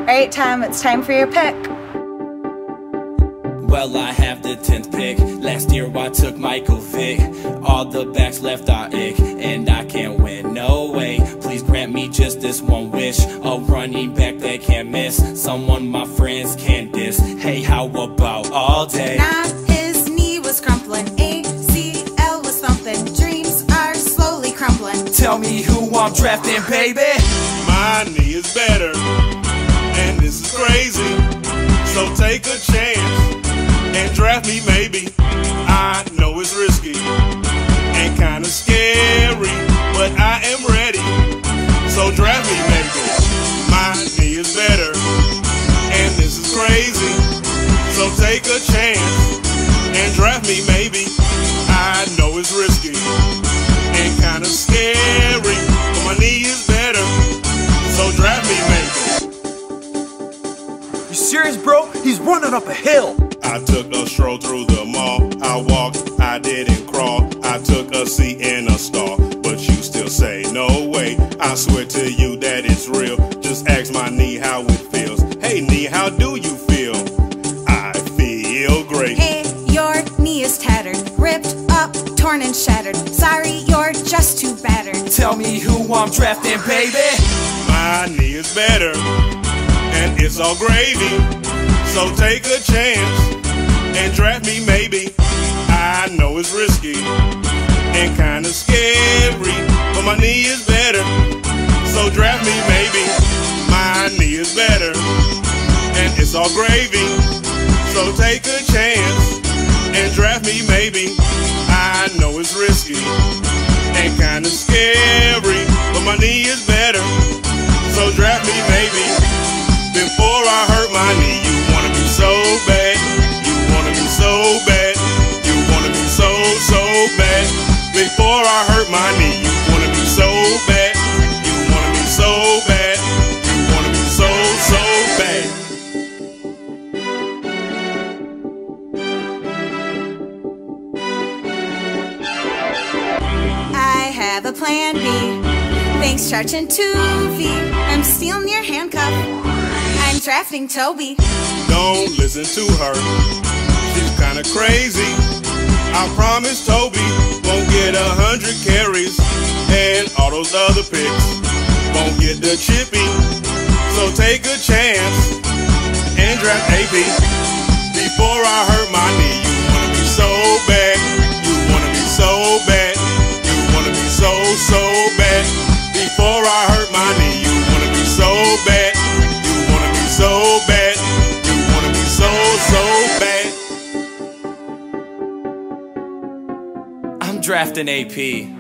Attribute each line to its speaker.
Speaker 1: Alright, Tom, it's time for your pick.
Speaker 2: Well, I have the 10th pick. Last year I took Michael Vick. All the backs left are ick, and I can't win, no way. Please grant me just this one wish, a running back that can't miss, someone my friends can't diss. Hey, how about all day?
Speaker 1: Nah, his knee was crumpling, ACL was thumping, dreams are slowly crumbling.
Speaker 2: Tell me who I'm drafting, baby.
Speaker 3: My knee is better, and this is crazy, so take a chance and draft me maybe. I know it's risky and kinda scary, but I am ready, so draft me maybe. My knee is better, and this is crazy, so take a chance and draft me maybe. I know it's risky and kinda scary, but my knee is better, so draft me maybe.
Speaker 4: You serious, bro? He's running up a hill.
Speaker 3: I took a stroll through the mall. I walked, I didn't crawl. I took a seat in a stall, but you still say no way. I swear to you that it's real. Just ask my knee how it feels. Hey knee, how do you feel? I feel great.
Speaker 1: Hey, your knee is tattered, ripped up, torn and shattered. Sorry, you're just too battered.
Speaker 2: Tell me who I'm drafting, baby.
Speaker 3: My knee is better, and it's all gravy, so take a chance and draft me maybe. I know it's risky and kinda scary, but my knee is better, so draft me maybe. My knee is better, and it's all gravy, so take a chance and draft me maybe. I know it's risky and kinda scary, but my knee is better, so draft me maybe. Before I hurt my knee, you wanna be so bad. You wanna be so bad. You wanna be so, so bad. Before I hurt my knee, you wanna be so bad. You wanna be so bad. You wanna be so, so bad.
Speaker 1: I have a plan B. Thanks, charging 2V. I'm stealing your handcuff. I'm drafting Toby.
Speaker 3: Don't listen to her, she's kinda crazy. I promise Toby won't get 100 carries, and all those other picks won't get the chippy. So take a chance and draft AP. Before I hurt my knee, you wanna be so bad. You wanna be so bad. You wanna be so, so bad. Before I hurt my knee, you wanna be so bad. You wanna be so bad. You wanna be so, so bad.
Speaker 2: I'm drafting AP.